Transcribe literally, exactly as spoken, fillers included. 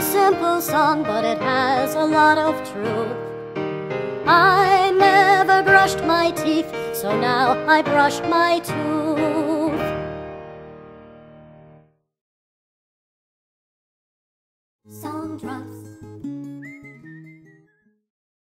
simple song, but it has a lot of truth. I never brushed my teeth, so now I brush my tooth. Songdrops.